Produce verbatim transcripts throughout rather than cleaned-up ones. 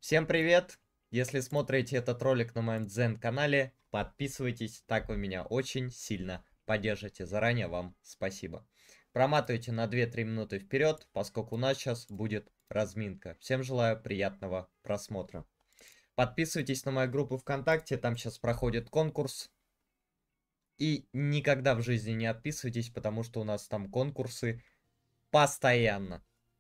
Всем привет! Если смотрите этот ролик на моем Дзен канале, подписывайтесь, так вы меня очень сильно поддержите. Заранее вам спасибо. Проматывайте на две-три минуты вперед, поскольку у нас сейчас будет разминка. Всем желаю приятного просмотра. Подписывайтесь на мою группу ВКонтакте, там сейчас проходит конкурс. И никогда в жизни не отписывайтесь, потому что у нас там конкурсы постоянно.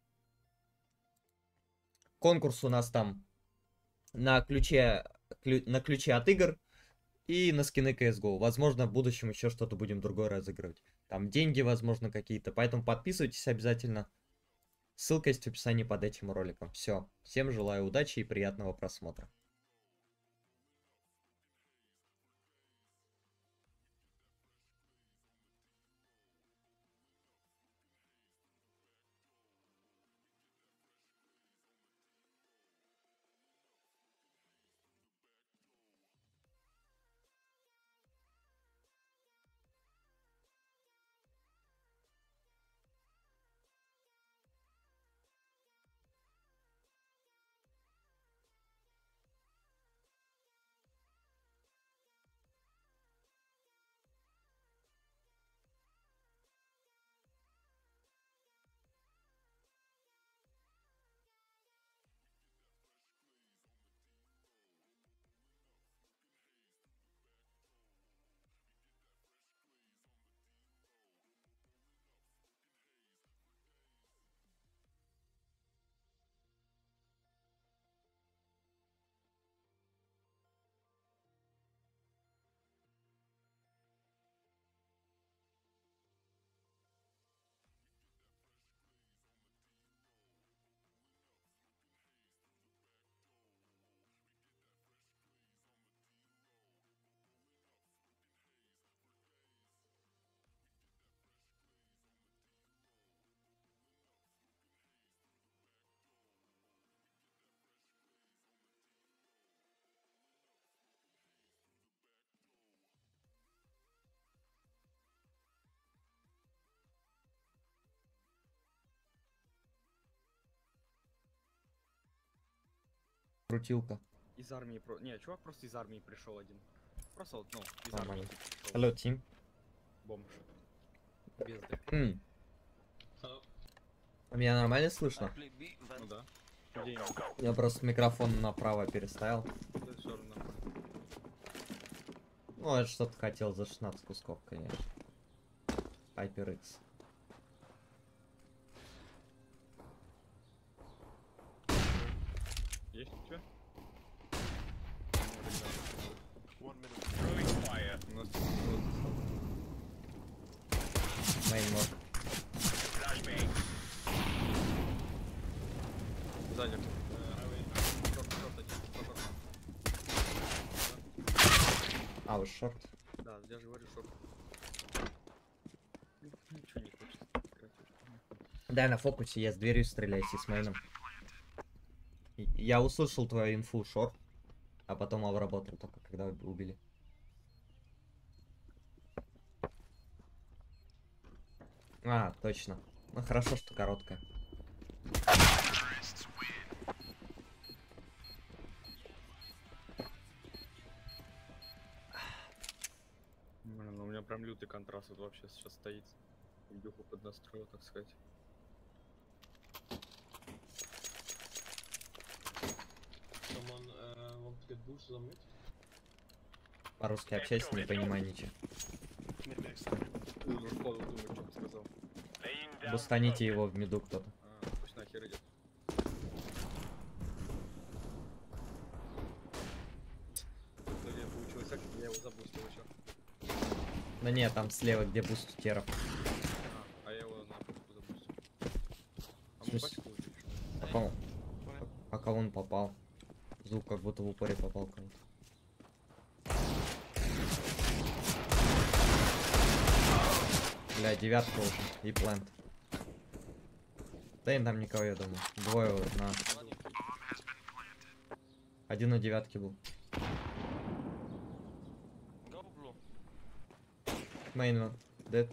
Конкурс у нас там на ключе, клю, на ключе от игр и на скины си эс го. Возможно, в будущем еще что-то будем другое разыгрывать. Там деньги, возможно, какие-то. Поэтому подписывайтесь обязательно. Ссылка есть в описании под этим роликом. Все. Всем желаю удачи и приятного просмотра. Крутилка. Из армии про... Не, чувак просто из армии пришел один. Просто вот, ну, из Нормально. армии пришел. Hello, team. Бомж. Без ДП. М. Меня нормально слышно? Ну да. Людей нет. Я просто микрофон направо переставил. Да, всё равно. Ну, это что-то хотел за шестнадцать кусков, конечно. HyperX. Есть что? У нас тут Мейн ног. сзади. Э, шорт, шорт один, шорт одна. А, вы шорт. Да, я же говорю шорт. Ничего не хочется. Да, на фокусе я с дверью стреляюсь и с мейном. И- Я услышал твою инфу, шорт, а потом обработал только, когда убили. А, точно. Ну хорошо, что короткая. Блин, ну у меня прям лютый контраст вот вообще сейчас стоит. Дюху поднастроил, так сказать. Someone uh, want to get boosted on mid? По-русски общайся, не понимаю ничего. Ну, входу думаю, что бы сказал. Бустаните его в миду кто-то. А, пусть нахер идет. В итоге получилось так, что я его забустил еще. Да нет, там слева, где буст теров. А, а я его на пушку забустил. А В мы смысле? пачку увидели. Пока он, пока он попал. Звук как будто в упоре попал кому-то. Бля, девятка уже. И плент. Да и там никого, я думаю. Двое на... Один на девятке был. Мейн, дед.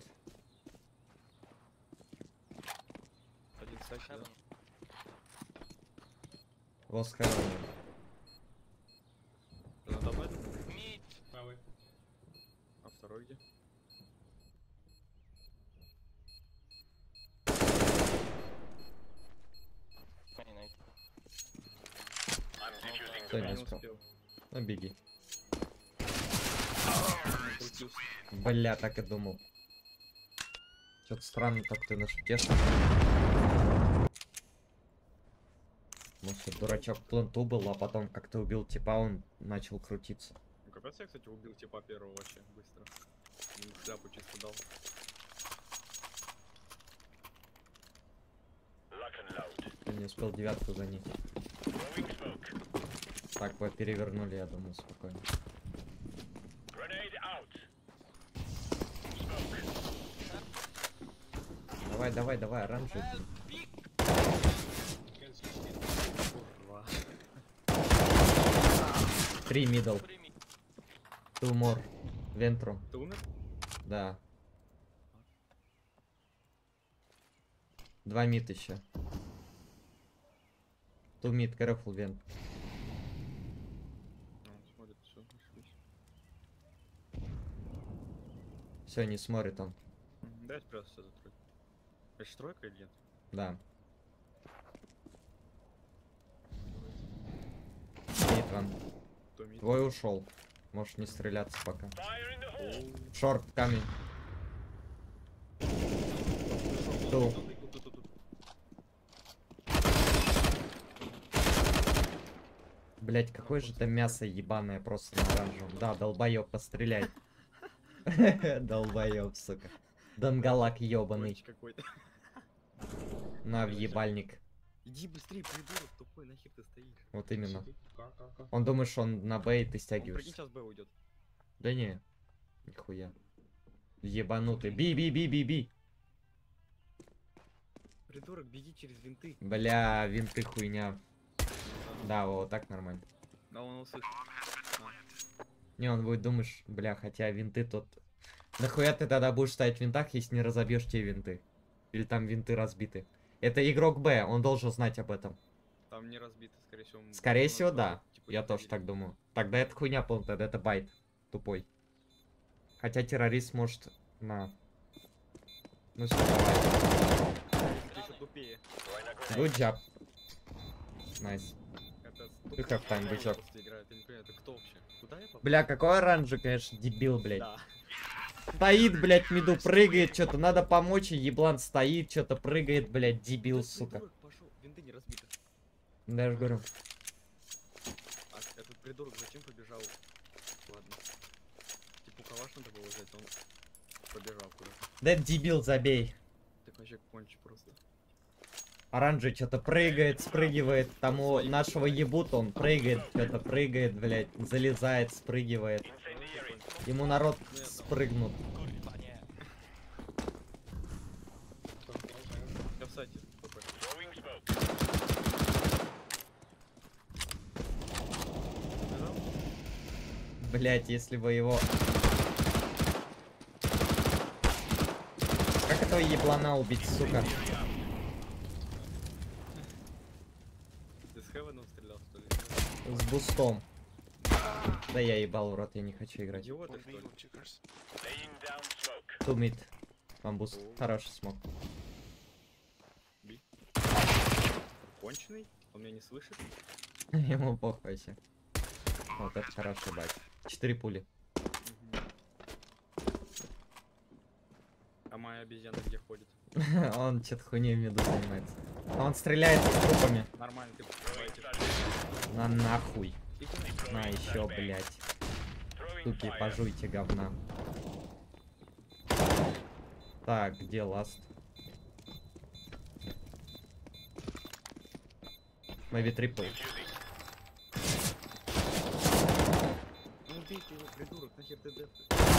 Один сайт, да. Воскарание. Второй где? Кто не Не успел? успел. Ну беги. Накрутился. Бля, так и думал. Что-то странно, так ты наш тешишь. Может, дурачок в пленту был, а потом, как ты убил типа, он начал крутиться. Ну, капец, я, кстати, убил типа первого вообще быстро. Ему шляпу чисто дал. Я не успел девятку занять. Так, вы перевернули, я думаю, спокойно. Давай, давай, давай, оранжевый. Два. Три мидл. Two more. Вентру. Ты умер? Да. Два мид еще. Two mid, careful, вент. А, он смотрит, все, ошибись. Все, не смотрит он. Мгм, дай спрятаться за тройку. Это ж тройка или нет? Да. Мид ван. Кто мид? Твой ушел. Можешь не стреляться пока. Оу. Шорт, камень. Ту. Тут, тут, тут, тут. Блять, какое же это мясо ебаное просто на оранжевом. Да, долбоёб, постреляй. Долбоёб, сука. Донгалак ебаный. Кончик какой-то. На въебальник. Иди быстрее, придурок тупой, нахер ты стоишь? Вот именно. Как, как, как? Он думает, что он на Б и ты Он, прикинь, стягиваешься. сейчас Б уйдет. Да не. Нихуя. Ебанутый. Би, би, би, би, би. Придурок, беги через винты. Бля, винты хуйня. Да, вот так нормально. Да, он услышит. А. Не, он будет думаешь, бля, хотя винты тут... Нахуя ты тогда будешь стоять в винтах, если не разобьешь те винты? Или там винты разбиты? Это игрок Б, он должен знать об этом. Там не разбито, скорее всего. он- Скорее он всего, просто, да. типа, Я не тоже проверил. так думаю. Тогда это хуйня, по тогда это байт. Тупой. Хотя террорист может на... Ну все, давай. Ты еще тупее. Good job. Найс. Капец. You have time, good job. Просто играет, я не понимаю, это кто вообще? Куда я попал? Бля, какой оранжевый, конечно, дебил, блядь. Да. Стоит, блядь, в миду, прыгает, что-то надо помочь, и еблан стоит, что-то прыгает, блядь, дебил, Этот сука. придурок пошел, винты не разбиты. Да, я же говорю. А этот придурок зачем побежал? Ладно. Типа калаш надо было взять, он побежал куда-то. Да это дебил, забей. Так вообще кончи просто. Оранжевый что-то прыгает, спрыгивает, тому нашего ебут, он прыгает, что-то прыгает, блядь, залезает, спрыгивает. Ему народ спрыгнут. Я в сайте. ПП. Бежал? Блядь, если бы его... Как этого еблана убить, сука? Ты с Хевеном стрелял, что ли? С бустом. Да я ебал в рот, я не хочу играть. Идиоты, что ли? Two mid. Там буст. Хороший смог. Би. Конченый? Он меня не слышит? Ему похуй вообще. Вот это хороший байт. Четыре пули. Мгм. А моя обезьяна где ходит? Он что-то хуйней в миду занимается. Он стреляет с трупами. Нормально, ты покупаете. На нахуй. Иди На еще, блядь. Суки, пожуйте говна. Так, где ласт? Maybe triple. Ну убейте его, придурок, нахер ты деф?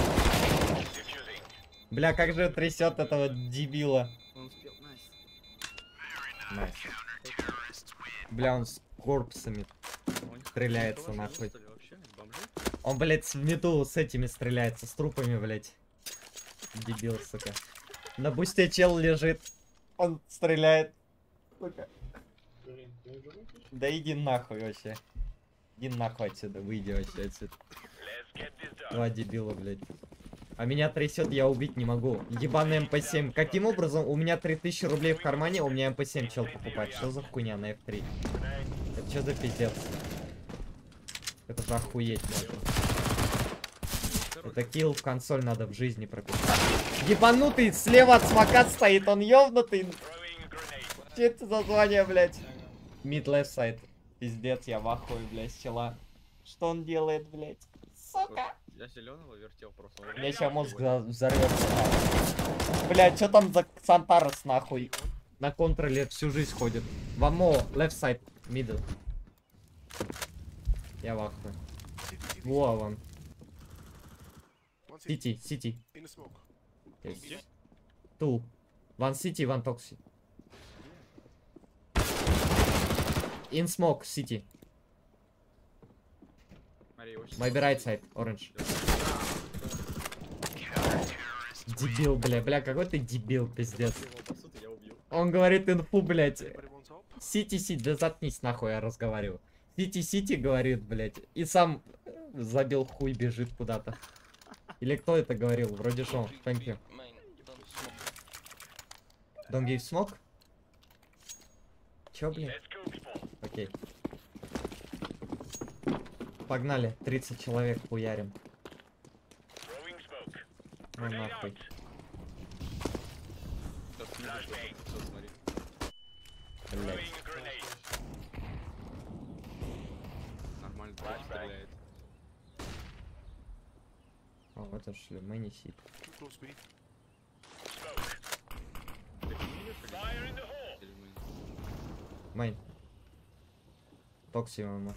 Бля, как же трясет этого дебила. Он успел, найс. Найс. Бля, он с корпусами. Он не Стреляется калаш нахуй. есть, что ли, вообще? Бомжи? Он, блядь, в мету с этими стреляется, с трупами, блядь. Дебил, сука. На бусте чел лежит. Он стреляет. Сука. Блин, ты уже выключил? Да иди нахуй вообще. Иди нахуй отсюда, выйди вообще отсюда. Два дебила, блядь. А меня трясет, я убить не могу. Ебаный эм пэ семь. Каким образом у меня три тысячи рублей в кармане, у меня эм пэ семь чел покупать? Что за хуйня на эф три? Это что за пиздец? Это же охуеть можно. Это килл в консоль надо в жизни прописать. Ебанутый слева от смока стоит, он ёбнутый. Че это за звание, блядь? Mid left side. Пиздец, я в ахуе, блядь, чела. Что он делает, блядь? Сука. Я зеленого вертел просто. У меня сейчас мозг взорвется. Блядь, что там за Сантарес нахуй? На контроле всю жизнь ходит. One more, left side, middle. Я в ахуе. Во, вон. City, city. Yes. Two. One city, one toxic. In smoke, city. Maybe right side, orange. Дебил, бля, бля, какой ты дебил, пиздец. Он говорит инфу, блядь. Сити, сити, да заткнись нахуй, я разговариваю. Сити, сити, говорит, блядь. И сам забил хуй, бежит куда-то. Или кто это говорил? Вроде шо. Thank you. Don't give smoke? Чё, блин? Окей. Погнали. тридцать человек хуярим. Ну нахуй. Блять. Нормально стреляет. О, вот это шли, мы не сид. Мейн. Токси, мама.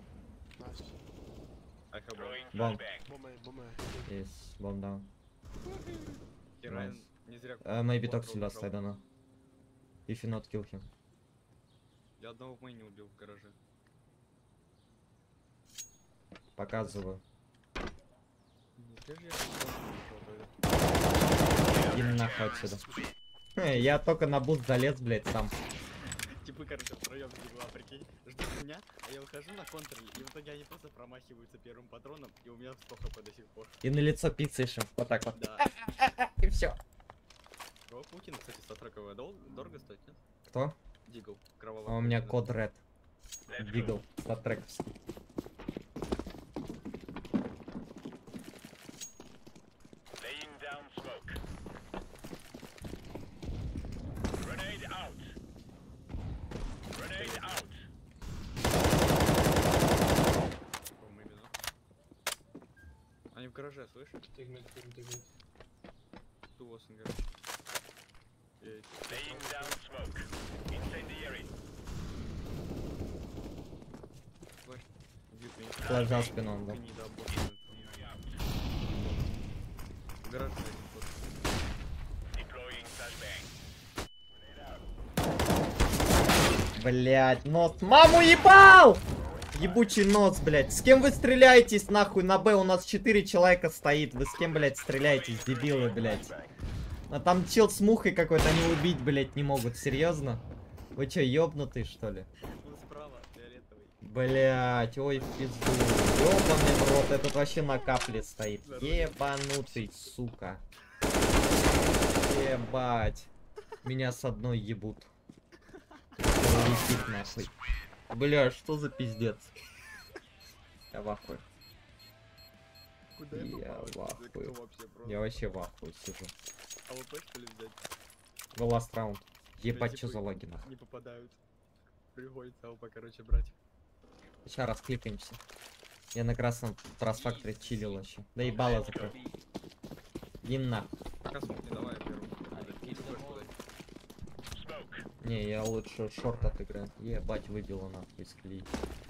Бомб. Yes, bomb down. Nice. Uh, maybe Toxi last, I don't know. If you not kill him. Я одного в мейне убил в гараже. Показываю. Не зря же я Иди нахуй отсюда. Хе, я только на буст залез, блядь, сам. Типы, короче, втроем с угла, прикинь, ждут меня, а я выхожу на контроле, и в итоге они просто промахиваются первым патроном, и у меня сто хп до сих пор. И на лицо пиццей, вот так вот. Да. И все. Кого Путин, кстати, статрековая дол дорого стоит, нет? Кто? Дигл, кровавый. А у меня код Red. Дигл, статрековский. Они в гараже, слышишь? Take mid, take mid, take mid. Ту вас in garage. Laying down smoke. Incendiary. Флэш. Бьют меня. Флэш за спину, он, да. Ты не дообучен. В гараже один тот. Deploying flashbang. Блять, нос. Маму ебал! Ебучий нос, блядь. С кем вы стреляетесь, нахуй, на Б? У нас четыре человека стоит. Вы с кем, блядь, стреляетесь, дебилы, блядь? А там чел с мухой какой-то, они убить, блядь, не могут. Серьезно? Вы чё, ёбнутый, что ли? Он справа, фиолетовый. Блять, ой, в пизду. Ёбаный в рот, этот вообще на капле стоит. Ебанутый, сука. Ебать. Меня с одной ебут. Летит нахуй. Бля, что за пиздец? Я в ахуе. Куда Я попал? в Кто ахуе. вообще просто? Я вообще в ахуе сижу. А вот так, что ли, взять? В last раунд. Ебать, Блядь, что типа, за лаги нахуй. Не попадают. Приходится АВП, короче, брать. Сейчас раскликаемся. Я на красном трансфакторе чилил вообще. Да ебало закрыл. Иди нахуй. Пока смог не давай, я первый. Не, я лучше шорт отыграю. Ебать, выбило нахуй из колеи.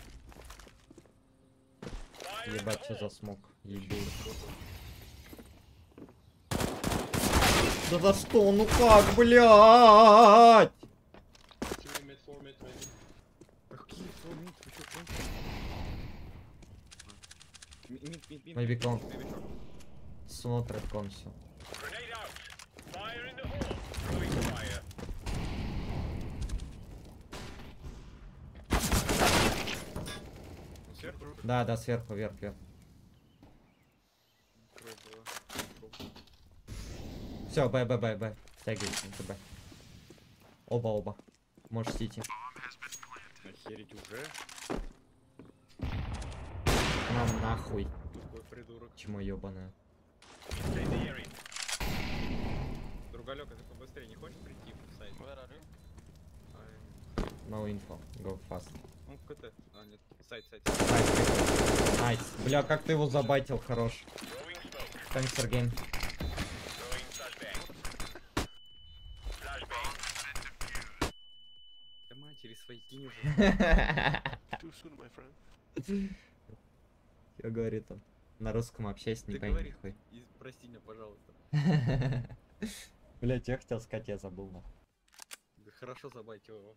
Ебать, что за смог. Ебил. Да за что? Ну как, блядь? Three mid, four mid, maybe. Да какие фломит? Вы чё, кончили? Мид, мид, мид, мид. Maybe con. Maybe short. Смотрит кон все. Grenade out. Fire in the hole. Throwing fire. Он сверху? Да, да, сверху, вверх, вверх. Открой было. Все, б, б, б, б. Стягивайся на ТБ. Оба, оба. Можешь идти. Охереть уже. На нахуй. Какой придурок. Чему ебаная. Inside the area. Другалек, а ты побыстрее не хочешь прийти в сайт? No info. Go fast. Ну, КТ. А, нет. Сайт, сайт. Найс. Найс. Бля, как ты его забайтил, хорош. Throwing smoke. Thanks for game. Throwing flashbang. Flashbang. Да матери свои кинь уже. Too soon, my friend. Что говорит он? На русском общаясь, не Ты пойми говори. нихуй. И прости меня, пожалуйста. Блять, я хотел сказать, я забыл нахуй. Да хорошо забайтил его.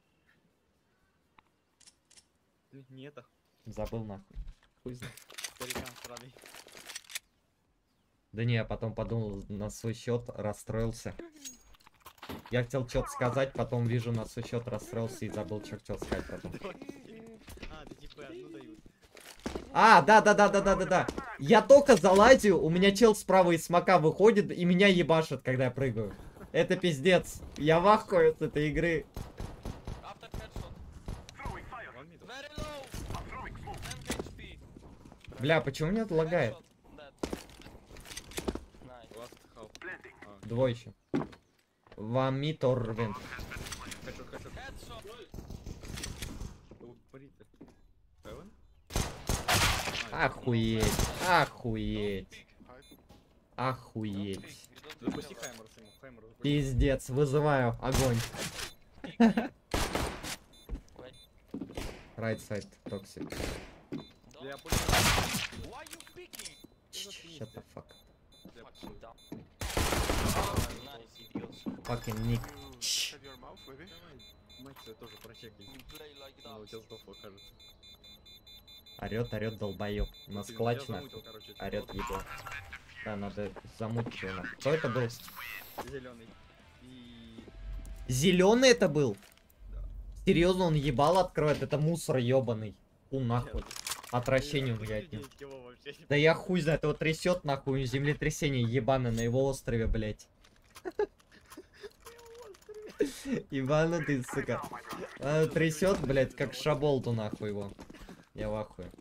Ну, не это. Забыл нахуй. Хуй знает. Старикан сраный. Да не, я потом подумал на свой счет, расстроился. Я хотел что-то сказать, потом вижу на свой счет, расстроился и забыл, что хотел сказать потом. А, ты типа одну дают. А, да, да, да, да, да, да, да. Я только залазю, у меня чел справа из смока выходит и меня ебашит, когда я прыгаю. Это пиздец. Я в ахуе от этой игры. Вон мид. Бля, почему меня это лагает? Last half. А, Двое еще. Вам мид or вент. хочу, хочу. Упри-то. Эван? Охуеть. Охуеть. Охуеть. Запусти Хаймер, Симу. Хаймер запусти. Пиздец, вызываю огонь. Right side, toxic. Я понял. Shut the fuck. Я понял. Fucking Nick. Shut your mouth, maybe. Давай, мать твою тоже прочекай. Она у тебя сдохла, кажется. Орет, орет, долбоёб. У нас Ты клатч меня нахуй. замутил, короче, типа, Орет вот ебло. Да, надо замутить его нахуй. Кто это был? Зеленый. И... Зеленый это был? Да. Серьезно, он ебал откроет? Это мусор ебаный. У нахуй. Отвращение у меня от него. Да я хуй знает, его трясет нахуй, землетрясение ебаное на его острове, блять. Ебанутый, сука. Она трясет, блять, как шаболту нахуй его. Я в ахуе.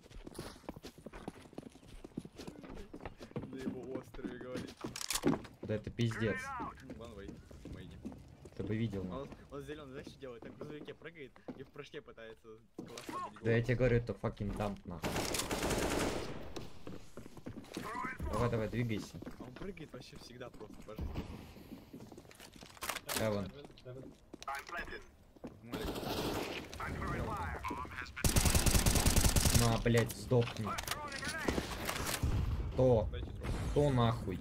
На его острове говорит. Да это пиздец. Ван Вей. Мэйди. Ты бы видел. нахуй. Он, он зеленый, знаешь, что делает? На грузовике прыгает и в прыжке пытается классно. Да я тебе говорю, это fucking дамп нахуй. Давай, давай, двигайся. А он прыгает вообще всегда просто по жизни. Эван. На, блять, сдохни. То, Дайте трогать. то нахуй.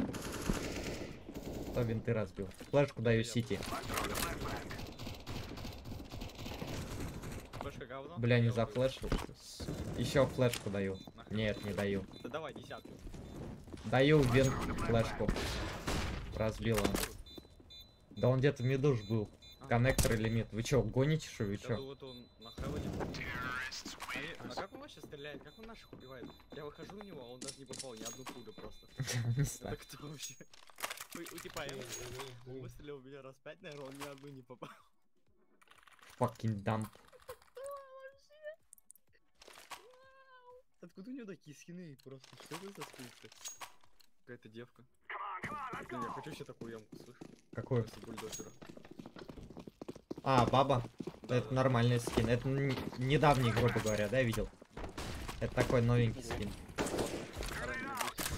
Кто винты разбил? Флешку даю сити. Флешка говно? Бля, не Я за вот- флешку. Еще флешку даю. Нахрен. Нет, не даю. Да давай, десятку. Даю винт флешку. Разбил он. Да он где-то в миду ж был. А. Коннектор или мид? Вы чё, гоните, что вы Я чё? думал, вот он на хевоне. Они- А как он вообще стреляет? Как он наших убивает? Я выхожу на него, а он даже не попал ни одну пулю просто. Не Это знаю. кто вообще? У, у типа я выстрелил в меня раз пять, наверное, он ни одну не попал. Fucking dump. Откуда у него такие скины просто? Что это за скинка? Какая-то девка. Блин, я хочу еще такую ямку, слышь? Какой? После бульдозера. А, баба. Да, Это да. нормальный скин. Это н- недавний, грубо говоря, да, видел? Это такой новенький скин. Ранний бутик,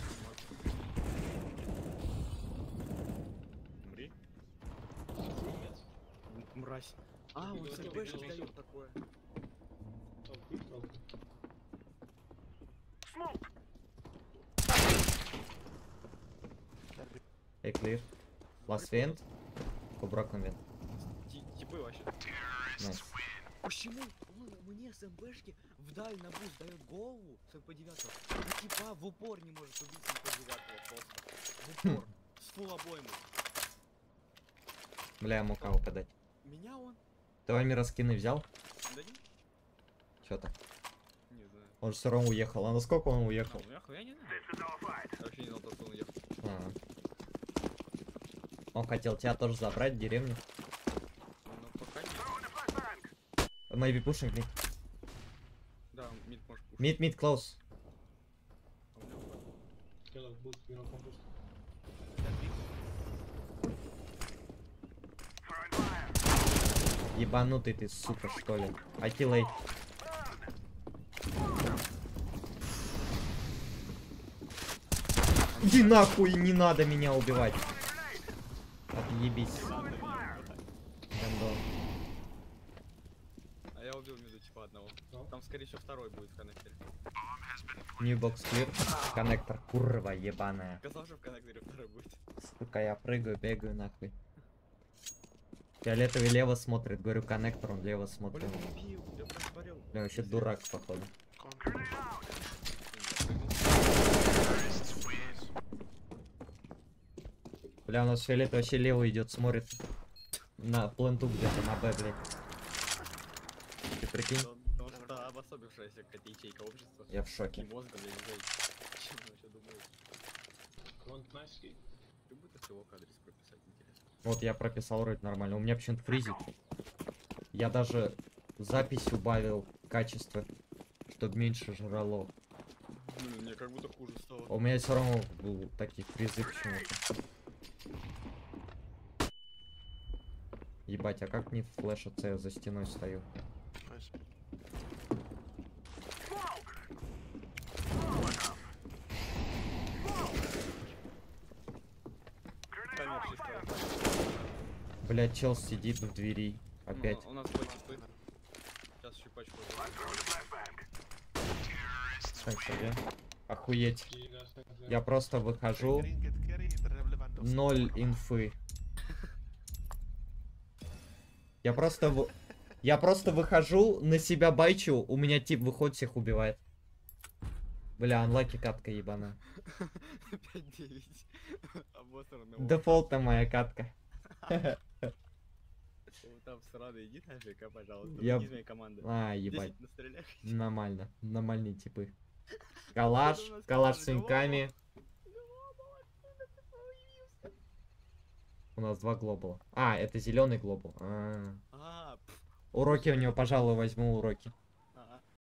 Умри. М- Мразь. А, он СПшек дает такое. Эй, клир. Last вент. Куброк вент. Ти- Типы вообще. Найс. Почему он мне с МПшки вдаль на буст дает голову с МП девять, а типа в упор не может убить с МП девять просто. В упор. С фул обоймой. Бля, я мог кого подать. Меня он? Ты Вамира скины взял? Да не? Чё-то. Не знаю. Он же все равно уехал. А насколько он А, уехал? он уехал? Я не знаю. Я вообще не знал, что он уехал. А. Он хотел тебя тоже забрать в деревню. Ну, пока нет. Maybe pushing mid. Да, мид может пушить. Mid, mid, close. А у меня вот Kill of boost, you know, from boost. Ебанутый ты, сука, что ли. Акилей. Иди нахуй, не надо меня убивать. Отъебись. Гандон. А я убил миду типа одного. Ну. Там, скорее всего, второй будет в коннекторе. New box clear. Коннектор, курва ебаная. Сказал, что в коннекторе второй будет. Сука, я прыгаю, бегаю нахуй. Фиолетовый лево смотрит, говорю, коннектор, он лево смотрит. Блин, убил, я прям смотрел. Бля, вообще дурак, походу. Бля, у нас фиолет вообще лево идет, смотрит на пленту где-то, на Б, блядь. Ты прикинь? Потому что обособившаяся какая-то ячейка общества. Я в И шоке. мозга, блин, не знаю, чем он вообще думает. Want nice key? Как будто всего адрес прописать, интересно. Вот я прописал вроде нормально. У меня почему-то фризит. Я даже запись убавил качество, чтобы меньше жрало. Блин, мне как будто хуже стало. А у меня все равно был такие фризы почему-то. Ебать, а как не флешиться, я за стеной стою? Nice. Коммерческий стал. Блять, чел сидит в двери. Опять. Ну, у нас хоть типы. Сейчас еще пачку. Так себе. Охуеть. Key, that's it, that's it. Я просто выхожу, Green get carry, relevant. ноль инфы. Я просто... в- Я просто выхожу, на себя байчу, у меня тип выходит, всех убивает. Бля, анлаки катка ебаная. пять девять. Обосранный. Дефолтная моя катка. Там сраный, иди нафиг, а, пожалуйста. Я- Выйди из моей команды. А, ебать. десять настреляй. Нормально. Нормальные типы. Калаш, у нас калаш с команда. инками. У нас два глобала. А, это зеленый глобал. А. А, пф, Уроки у него, пожалуй, возьму уроки.